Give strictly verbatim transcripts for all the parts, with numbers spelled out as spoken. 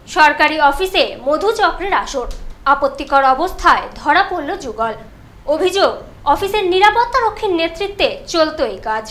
সরকারি অফিসে মধুচক্রের আসর, আপত্তিকর অবস্থায় ধরা পড়ল যুগল। অভিযোগ, অফিসের নিরাপত্তা রক্ষীর নেতৃত্বে চলত এই কাজ।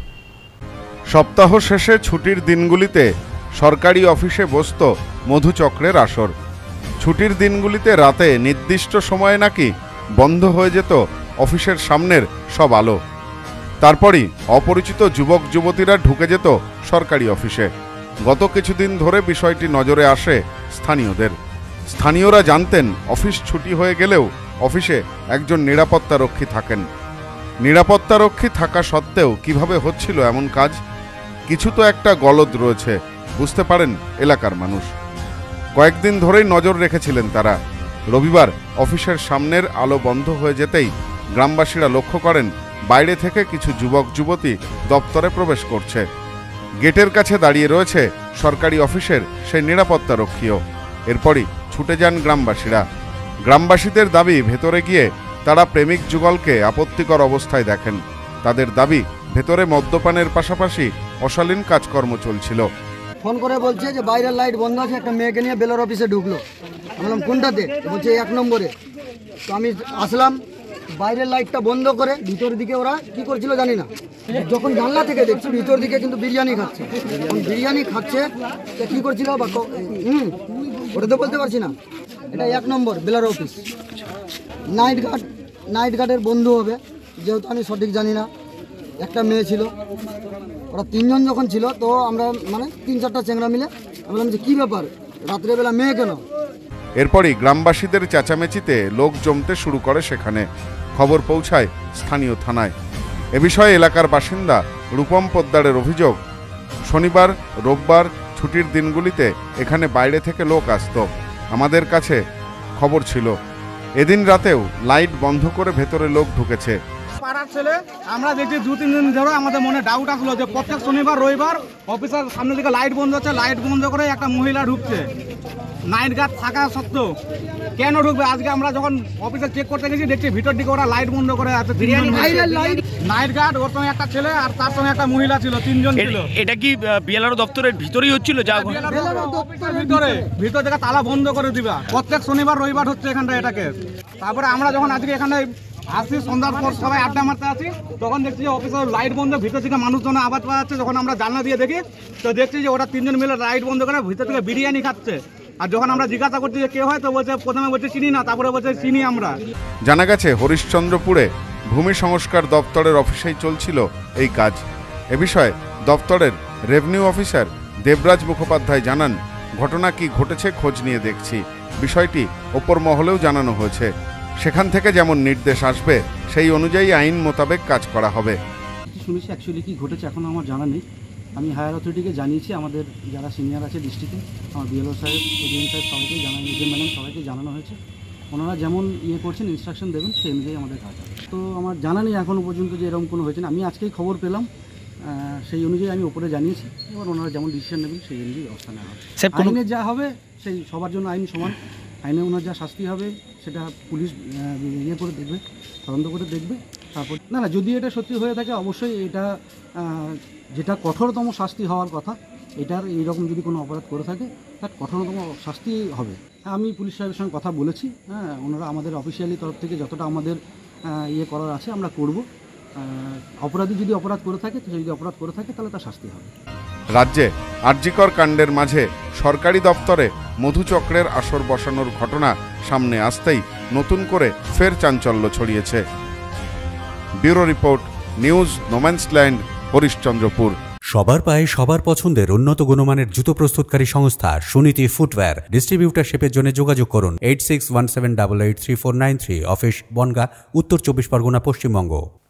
সপ্তাহ শেষে ছুটির দিনগুলিতে সরকারি অফিসে বসত মধুচক্রের আসর। ছুটির দিনগুলিতে রাতে নির্দিষ্ট সময়ে নাকি বন্ধ হয়ে যেত অফিসের সামনের সব আলো। তারপরই অপরিচিত যুবক যুবতীরা ঢুকে যেত সরকারি অফিসে। গত কিছুদিন ধরে বিষয়টি নজরে আসে স্থানীয়দের। স্থানীয়রা জানতেন অফিস ছুটি হয়ে গেলেও অফিসে একজন নিরাপত্তা রক্ষী থাকেন। নিরাপত্তা রক্ষী থাকা সত্ত্বেও কিভাবে হচ্ছিল এমন কাজ? কিছু তো একটা গলদ রয়েছে, বুঝতে পারেন এলাকার মানুষ। কয়েকদিন ধরেই নজর রেখেছিলেন তারা। রবিবার অফিসের সামনের আলো বন্ধ হয়ে যেতেই গ্রামবাসীরা লক্ষ্য করেন বাইরে থেকে কিছু যুবক যুবতী দপ্তরে প্রবেশ করছে। গেটের কাছে দাঁড়িয়ে রয়েছে সরকারি অফিসের সেই নিরাপত্তা রক্ষীও। এরপরই ছুটে যান গ্রামবাসীরা। গ্রামবাসীদের দাবি, ভেতরে গিয়ে তারা প্রেমিক যুগলকে আপত্তিকর অবস্থায় দেখেন। তাদের দাবি, ভেতরে মদ্যপানের পাশাপাশি অশালীন কাজকর্ম চলছিল। ফোন করে বলছে যে বাইরের লাইট বন্ধ আছে, একটা মেয়েকে নিয়ে বেলার অফিসে ঢুকলো। বললাম কোনটাতে? বলছে এক নম্বরে। তো আমি আসলাম, বাইরের লাইটটা বন্ধ করে ভিতর দিকে ওরা কি করছিল জানি না। যখন জানলা থেকে দেখছি ভিতর দিকে কিন্তু বিরিয়ানি খাচ্ছে। এখন বিরিয়ানি খাচ্ছে কি করছিল বা হুম ওটা তো বলতে পারছি না। এটা এক নম্বর বেলার অফিস। নাইট গার্ড নাইট গার্ডের বন্ধু হবে, যেহেতু আমি সঠিক জানি না। একটা মেয়ে ছিল, ওরা তিনজন যখন ছিল তো আমরা মানে তিন চারটা চ্যাংড়া মিলে বললাম যে কী ব্যাপার, রাত্রেবেলা মেয়ে কেন? এরপরই গ্রামবাসীদের চেঁচামেচিতে লোক জমতে শুরু করে সেখানে। খবর পৌঁছায় স্থানীয় থানায়। এ বিষয়ে এলাকার বাসিন্দা রূপম পোদ্দারের অভিযোগ, শনিবার রোববার ছুটির দিনগুলিতে এখানে বাইরে থেকে লোক আসতো। আমাদের কাছে খবর ছিল এদিন রাতেও লাইট বন্ধ করে ভেতরে লোক ঢুকেছে। পাড়ার ছেলে আমরা দেখছি দু তিন দিন ধরে আমাদের মনে ডাউট আসলো যে প্রত্যেক শনিবার রবিবার অফিসের সামনে দিকে লাইট বন্ধ হচ্ছে, লাইট বন্ধ করে একটা মহিলা ঢুকছে। নাইট গার্ড থাকা সত্ত্বেও কেন ঢুকবে? আজকে আমরা যখন অফিসে চেক করতে গেছি দেখছি ভিতর দিকে ওরা লাইট বন্ধ করে আছে। নাইট গার্ড, ওর সঙ্গে একটা ছেলে আর তার সঙ্গে একটা মহিলা ছিল, তিনজন ছিল। এটা কি বিএলআরও দপ্তরের ভিতরেই হচ্ছিল? যা ভিতরে ভিতর থেকে তালা বন্ধ করে দিবা। প্রত্যেক শনিবার রবিবার হচ্ছে এখানটা এটাকে। তারপরে আমরা যখন আজকে এখানে আসি সন্ধ্যার পর সবাই আড্ডা মারতে আসি, তখন দেখছি যে অফিসের লাইট বন্ধ, ভিতর থেকে মানুষজন আওয়াজ পাওয়া যাচ্ছে। যখন আমরা জানলা দিয়ে দেখি তো দেখছি যে ওরা তিনজন মিলে লাইট বন্ধ করে ভিতর থেকে বিরিয়ানি খাচ্ছে। আর যখন আমরা জিজ্ঞাসা করছি যে কে হয়, তো বলছে প্রথমে বলছে চিনি না, তারপরে বলছে চিনি আমরা। জানা গেছে হরিশ্চন্দ্রপুরে ভূমি সংস্কার দপ্তরের অফিসেই চলছিল এই কাজ। এ বিষয়ে দপ্তরের রেভিনিউ অফিসার দেবরাজ মুখোপাধ্যায় জানান, ঘটনা কি ঘটেছে খোঁজ নিয়ে দেখছি। বিষয়টি ওপর মহলেও জানানো হয়েছে। সেখান থেকে যেমন নির্দেশ আসবে সেই অনুযায়ী আইন মোতাবেক কাজ করা হবে। শুনেছি অ্যাকচুয়ালি কি ঘটেছে এখনও আমার জানা নেই। আমি হায়ার অথরিটিকে জানিয়েছি, আমাদের যারা সিনিয়র আছে ডিস্ট্রিক্টে, আমার বিএলও সাহেব, এডিএম সাহেব সবাইকেই জানানো, এডিএম ম্যাডাম সবাইকে জানানো হয়েছে। ওনারা যেমন ইয়ে করছেন ইনস্ট্রাকশন দেবেন সেই অনুযায়ী আমাদের কাজ হবে। তো আমার জানা নেই এখনও পর্যন্ত যে এরকম কোনো হয়েছে না। আমি আজকেই খবর পেলাম, সেই অনুযায়ী আমি উপরে জানিয়েছি। এবার ওনারা যেমন ডিসিশন নেবেন সেই অনুযায়ী ব্যবস্থা নেওয়া হবে। আইনে যা হবে সেই সবার জন্য আইন সমান। আইনে ওনার যা শাস্তি হবে সেটা পুলিশ ইয়ে করে দেখবে, তদন্ত করে দেখবে। তারপর না না যদি এটা সত্যি হয়ে থাকে অবশ্যই এটা যেটা কঠোরতম শাস্তি হওয়ার কথা, এটার এইরকম যদি কোনো অপরাধ করে থাকে তার কঠোরতম শাস্তি হবে। আমি পুলিশ সাহেবের সঙ্গে কথা বলেছি। হ্যাঁ, ওনারা আমাদের অফিসিয়ালি তরফ থেকে যতটা আমাদের ইয়ে করার আছে আমরা করব। অপরাধী যদি অপরাধ করে থাকে, তো যদি অপরাধ করে থাকে তাহলে তার শাস্তি হবে। রাজ্যে আরজিকর কাণ্ডের মাঝে সরকারি দপ্তরে মধুচক্রের আসর বসানোর ঘটনা সামনে আসতেই নতুন করে ফের চাঞ্চল্য ছড়িয়েছে। Bureau report, news no man's land, Harishchandrapur. সবার পায়ে সবার পছন্দের উন্নত গুণমানের জুতো প্রস্তুতকারী সংস্থা সুনীতি ফুটওয়্যার। ডিস্ট্রিবিউটারশিপের জন্য যোগাযোগ করুন eight six one seven double eight three four nine three. Office Bongaon, উত্তর চব্বিশ পরগনা, পশ্চিমবঙ্গ।